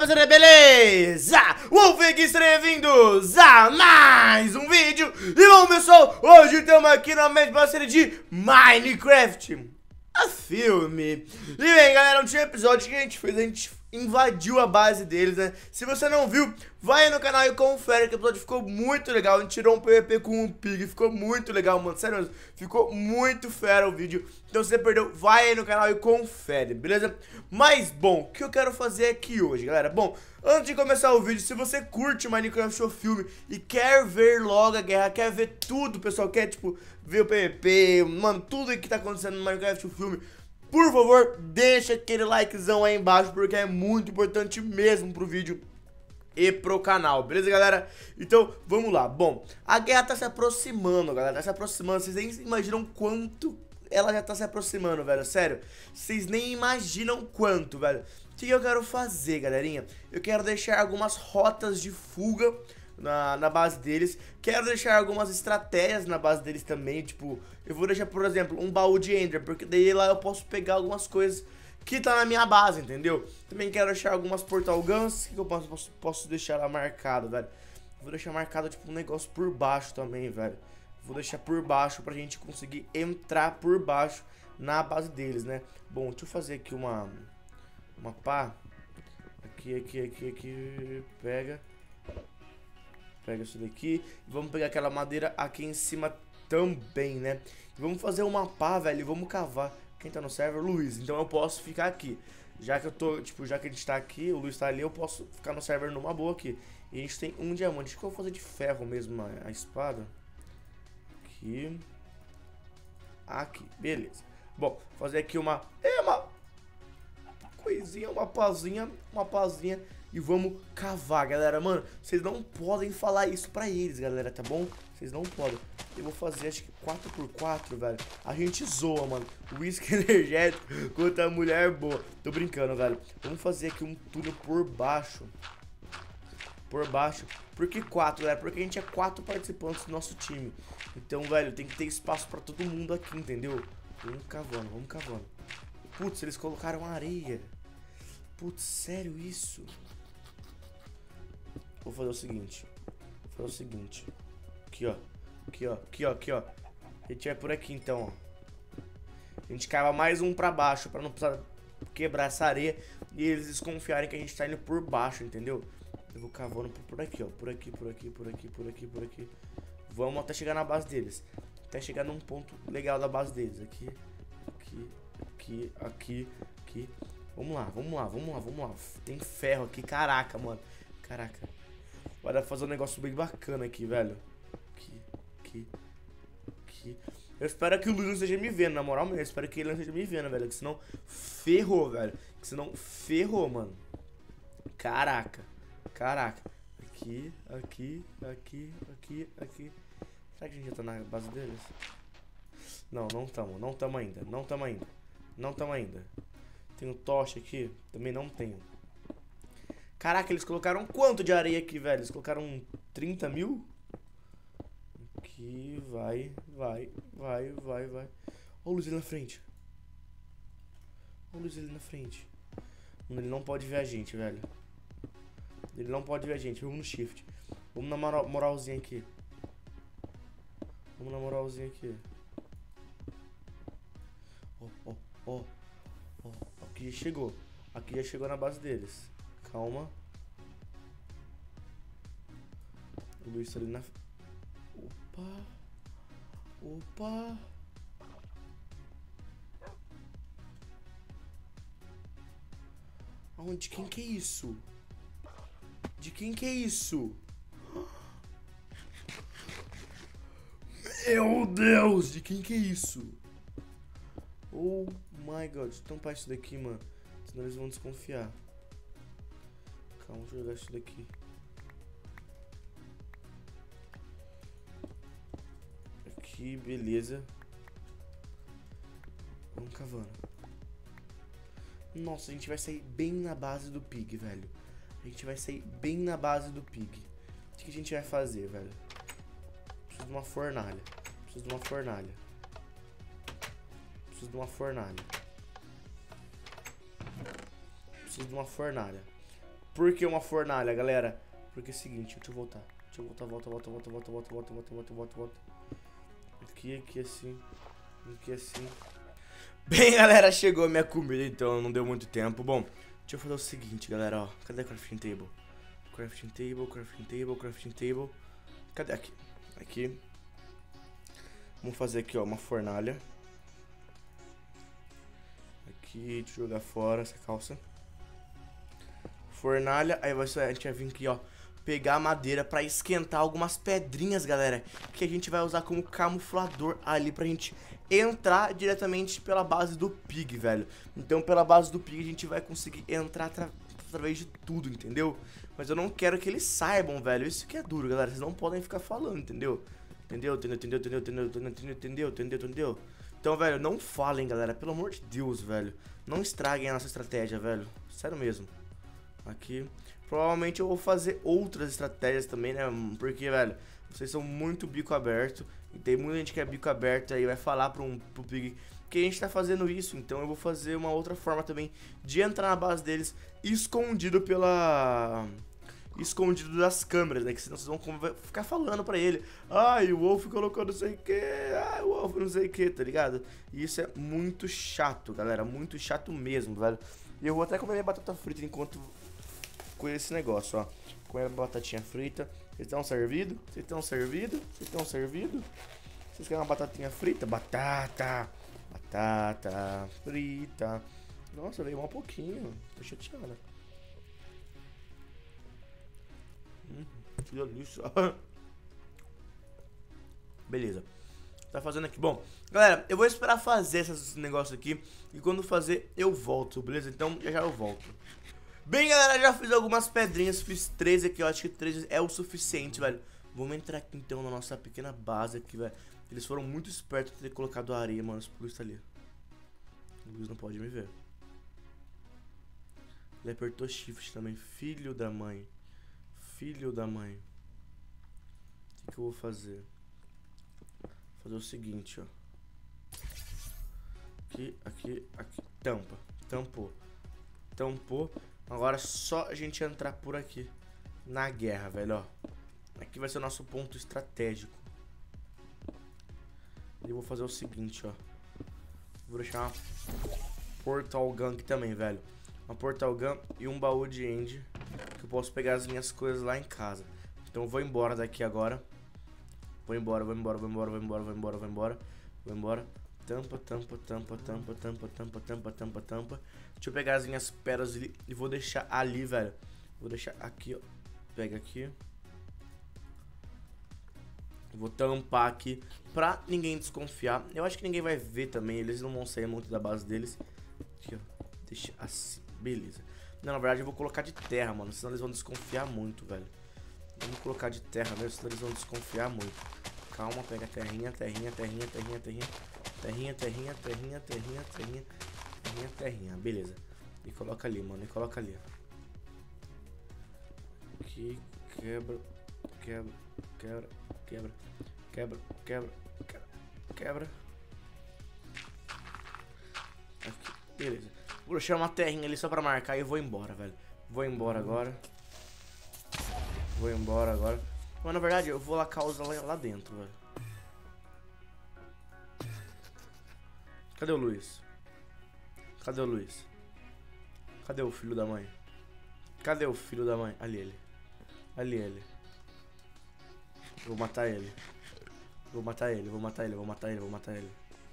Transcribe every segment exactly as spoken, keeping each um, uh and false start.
rapaziada, beleza? Wolf aqui, sejam bem-vindos a mais um vídeo. E bom, pessoal, hoje estamos aqui novamente para a série de Minecraft, a filme. E bem, galera, um episódio que a gente fez, a gente invadiu a base deles, né? Se você não viu, vai aí no canal e confere, que o episódio ficou muito legal. A gente tirou um P V P com um pig, ficou muito legal, mano. Sério mesmo, ficou muito fera o vídeo. Então se você perdeu, vai aí no canal e confere, beleza? Mas bom, o que eu quero fazer aqui hoje, galera? Bom, antes de começar o vídeo, se você curte Minecraft o filme e quer ver logo a guerra, quer ver tudo, pessoal, quer tipo ver o P V P, mano, tudo que tá acontecendo no Minecraft o filme, por favor, deixa aquele likezão aí embaixo, porque é muito importante mesmo pro vídeo e pro canal, beleza, galera? Então, vamos lá. Bom, a guerra tá se aproximando, galera, tá se aproximando. Vocês nem imaginam quanto ela já tá se aproximando, velho, sério. Vocês nem imaginam quanto, velho. O que eu quero fazer, galerinha? Eu quero deixar algumas rotas de fuga Na, na base deles. Quero deixar algumas estratégias na base deles também. Tipo, eu vou deixar, por exemplo, um baú de Ender, porque daí lá eu posso pegar algumas coisas que tá na minha base, entendeu? Também quero deixar algumas portal guns que eu posso, posso, posso deixar lá marcado, velho. Vou deixar marcado, tipo, um negócio por baixo também, velho. Vou deixar por baixo pra gente conseguir entrar por baixo na base deles, né? Bom, deixa eu fazer aqui uma Uma pá. Aqui, aqui, aqui, aqui. Pega Pega isso daqui. Vamos pegar aquela madeira aqui em cima também, né? Vamos fazer uma pá, velho, e vamos cavar. Quem tá no server? Luiz. Então eu posso ficar aqui. Já que eu tô, tipo, já que a gente tá aqui, o Luiz tá ali, eu posso ficar no server numa boa aqui. E a gente tem um diamante. Acho que eu vou fazer de ferro mesmo a, a espada. Aqui. Aqui, beleza. Bom, fazer aqui uma... É, uma... coisinha, uma pazinha, uma pazinha. E vamos cavar, galera. Mano, vocês não podem falar isso pra eles, galera, tá bom? Vocês não podem. Eu vou fazer, acho que quatro por quatro, velho. A gente zoa, mano. Whisky energético contra a mulher boa. Tô brincando, velho. Vamos fazer aqui um túnel por baixo. Por baixo. Por que quatro, galera? Porque a gente é quatro participantes do nosso time. Então, velho, tem que ter espaço pra todo mundo aqui, entendeu? Vamos cavando, vamos cavando. Putz, eles colocaram areia. Putz, sério isso? Vou fazer o seguinte. Vou fazer o seguinte. Aqui, ó. Aqui, ó. Aqui, ó. Aqui, ó. A gente vai por aqui, então, ó. A gente cava mais um pra baixo, pra não precisar quebrar essa areia e eles desconfiarem que a gente tá indo por baixo, entendeu? Eu vou cavando por aqui, ó. Por aqui, por aqui, por aqui, por aqui, por aqui. Vamos até chegar na base deles. Até chegar num ponto legal da base deles. Aqui, aqui, aqui, aqui, aqui. Vamos lá, vamos lá, vamos lá, vamos lá. Tem ferro aqui, caraca, mano. Caraca. Vai dar pra fazer um negócio bem bacana aqui, velho. Aqui, aqui, aqui. Eu espero que o Luiz não esteja me vendo, na moral mesmo. Eu espero que ele não esteja me vendo, velho. Que senão ferrou, velho. Que senão ferrou, mano. Caraca. Caraca. Aqui, aqui, aqui, aqui, aqui. Será que a gente já tá na base deles? Não, não tamo, não tamo ainda. Não tamo ainda. Não tamo ainda. Tenho tocha aqui? Também não tenho. Caraca, eles colocaram quanto de areia aqui, velho? Eles colocaram trinta mil? Aqui, vai, vai, vai, vai, vai. Olha o Luiz ali na frente. Olha o Luiz ali na frente. Ele não pode ver a gente, velho. Ele não pode ver a gente. Vamos no shift. Vamos na moral, moralzinha aqui. Vamos na moralzinha aqui. Ó, ó, ó. Aqui já chegou. Aqui já chegou na base deles. Calma. O Luiz tá ali na... Opa. Opa. Aonde? Quem que é isso? De quem que é isso? Meu Deus! De quem que é isso? Oh my god, deixa eu tampar isso daqui, mano. Senão eles vão desconfiar. Calma, deixa eu jogar isso daqui. Aqui, beleza. Vamos cavando. Nossa, a gente vai sair bem na base do pig, velho. A gente vai sair bem na base do pig. O que a gente vai fazer, velho? Preciso de uma fornalha. Preciso de uma fornalha. Preciso de uma fornalha. Preciso de uma fornalha. Por que uma fornalha, galera? Porque é o seguinte, deixa eu voltar. Deixa eu voltar, volta, volta, volta, volta, volta, volta, volta, volta, volta, volta. Aqui, aqui assim. Aqui assim. Bem, galera, chegou a minha comida, então não deu muito tempo. Bom, deixa eu fazer o seguinte, galera, ó. Cadê a crafting table? Crafting table, crafting table, crafting table. Cadê? Aqui. Aqui. Vamos fazer aqui, ó, uma fornalha. Aqui, deixa eu jogar fora essa calça. Fornalha, aí vai, a gente vai vir aqui, ó, pegar a madeira pra esquentar algumas pedrinhas, galera, que a gente vai usar como camuflador ali pra gente entrar diretamente pela base do pig, velho. Então pela base do pig a gente vai conseguir entrar atra através de tudo, entendeu? Mas eu não quero que eles saibam, velho, isso que é duro, galera, vocês não podem ficar falando, entendeu? Entendeu, entendeu, entendeu, entendeu, entendeu, entendeu, entendeu, entendeu, entendeu? Então, velho, não falem, galera, pelo amor de Deus, velho. Não estraguem a nossa estratégia, velho, sério mesmo. Aqui, provavelmente eu vou fazer outras estratégias também, né? Porque, velho, vocês são muito bico aberto. E tem muita gente que é bico aberto aí, vai falar pro, um, pro Pig que a gente tá fazendo isso. Então eu vou fazer uma outra forma também de entrar na base deles, escondido pela... escondido das câmeras, né? Que senão vocês vão ficar falando pra ele: ai, o Wolf colocou não sei o que, ai, o Wolf não sei o que, tá ligado? E isso é muito chato, galera, muito chato mesmo, velho. E eu vou até comer minha batata frita enquanto... com esse negócio, ó. Com a batatinha frita. Vocês estão servidos? Vocês estão servidos? Vocês estão servidos? Vocês querem uma batatinha frita? Batata! Batata frita. Nossa, veio um pouquinho. Tô chateada. Hum, que delícia. Beleza. Tá fazendo aqui. Bom, galera, eu vou esperar fazer esses negócios aqui. E quando fazer, eu volto, beleza? Então já já eu volto. Bem, galera, já fiz algumas pedrinhas, fiz treze aqui, eu acho que treze é o suficiente, velho. Vamos entrar aqui, então, na nossa pequena base aqui, velho. Eles foram muito espertos de ter colocado areia, mano, o Luiz tá ali. O Luiz não pode me ver. Ele apertou shift também, filho da mãe. Filho da mãe. O que, que eu vou fazer? Vou fazer o seguinte, ó. Aqui, aqui, aqui, tampa, tampou. Tampou. Agora é só a gente entrar por aqui na guerra, velho, ó. Aqui vai ser o nosso ponto estratégico. E eu vou fazer o seguinte, ó. Vou deixar uma portal gun aqui também, velho. Uma portal gun e um baú de end, que eu posso pegar as minhas coisas lá em casa. Então eu vou embora daqui agora. Vou embora, vou embora, vou embora, vou embora, vou embora, vou embora. Vou embora. Tampa, tampa, tampa, tampa, tampa, tampa, tampa, tampa, tampa. Deixa eu pegar as minhas pedras ali e vou deixar ali, velho. Vou deixar aqui, ó. Pega aqui. Vou tampar aqui pra ninguém desconfiar. Eu acho que ninguém vai ver também. Eles não vão sair muito da base deles. Aqui, ó. Deixa assim. Beleza. Não, na verdade eu vou colocar de terra, mano. Senão eles vão desconfiar muito, velho. Vamos colocar de terra mesmo, senão eles vão desconfiar muito. Calma, pega terrinha, terrinha, terrinha, terrinha, terrinha. Terrinha, terrinha, terrinha, terrinha, terrinha, terrinha, terrinha, beleza. E coloca ali, mano, e coloca ali. Aqui, quebra, quebra, quebra, quebra, quebra, quebra, quebra, quebra. Aqui, beleza. Vou deixar uma terrinha ali só pra marcar e eu vou embora, velho. Vou embora agora. Vou embora agora. Mas na verdade eu vou lá causa lá, lá dentro, velho. Cadê o Luiz? Cadê o Luiz? Cadê o filho da mãe? Cadê o filho da mãe? Ali ele. Ali ele. Vou matar ele. Vou matar ele, vou matar ele, vou matar ele, vou matar ele.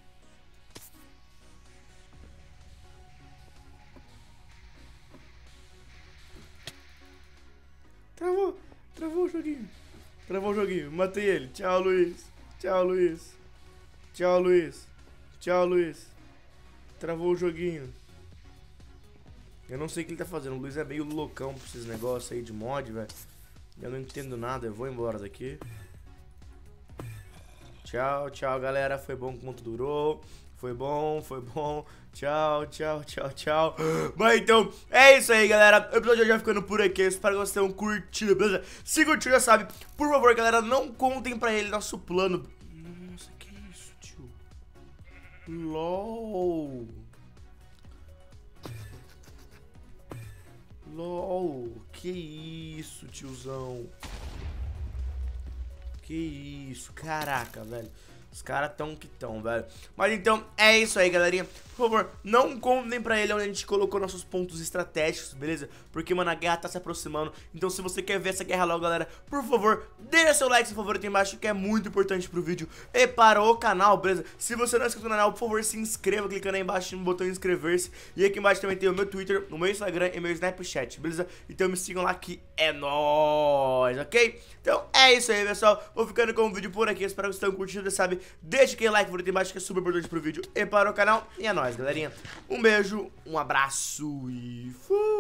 Travou, travou o joguinho. Travou o joguinho, matei ele. Tchau, Luiz. Tchau, Luiz. Tchau, Luiz. Tchau, Luiz. Travou o joguinho. Eu não sei o que ele tá fazendo. O Luiz é meio loucão pra esses negócios aí de mod, velho. Eu não entendo nada. Eu vou embora daqui. Tchau, tchau, galera. Foi bom quanto durou. Foi bom, foi bom. Tchau, tchau, tchau, tchau. Mas então, é isso aí, galera. O episódio já ficando por aqui. Eu espero que vocês tenham curtido, beleza? Se curtiu, já sabe. Por favor, galera, não contem pra ele nosso plano. Nossa, que isso, tio? LOL. LOL. Que isso, tiozão. Que isso, caraca, velho. Os caras tão que tão, velho. Mas então, é isso aí, galerinha. Por favor, não contem pra ele onde a gente colocou nossos pontos estratégicos, beleza? Porque, mano, a guerra tá se aproximando. Então, se você quer ver essa guerra logo, galera, por favor, deixa seu like, seu favorito aí embaixo, que é muito importante pro vídeo e para o canal, beleza? Se você não é inscrito no canal, por favor, se inscreva clicando aí embaixo no botão inscrever-se. E aqui embaixo também tem o meu Twitter, o meu Instagram e meu Snapchat, beleza? Então me sigam lá que é nóis, ok? Então, é isso aí, pessoal. Vou ficando com o vídeo por aqui. Espero que vocês tenham curtido, sabe? Deixa aquele like favorito aí embaixo, que é super importante pro vídeo e para o canal. E é nóis, galerinha. Um beijo, um abraço e fui!